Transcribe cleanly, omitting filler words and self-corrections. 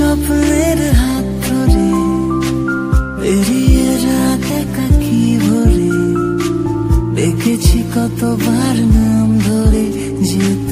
স্বপ্নের হাত ধরে পেরিয়ে রাত একাকি ভরে, ডেকেছি কতবার নাম ধরে যেতে